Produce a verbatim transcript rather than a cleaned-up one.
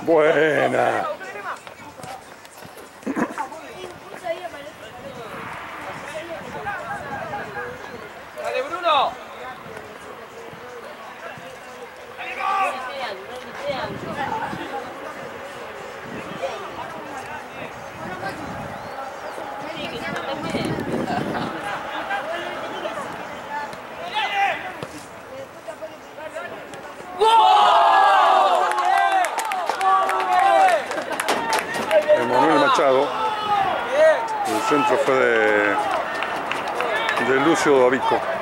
Buena. ¡Dale, Bruno! Emanuel Machado. El centro fue de, de Lucio Davico.